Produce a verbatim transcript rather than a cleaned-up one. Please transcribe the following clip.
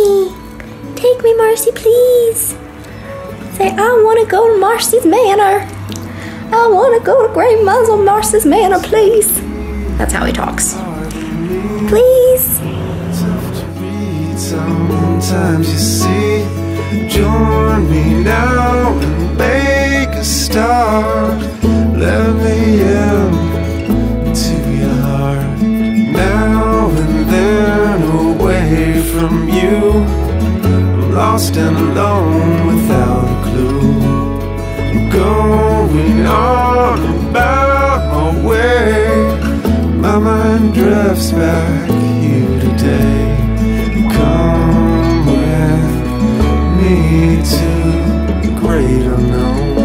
me. Take me, Marcy, please. Say, I want to go to Marcy's Manor. I want to go to Great Muzzle Marcy's Manor, please. That's how he talks. Please. Sometimes you see, join me now and make a start. Let me in to your heart. Now and then away from you, I'm lost and alone without a clue. I'm going on about my way. My mind drifts back here today. Come with me to the great unknown.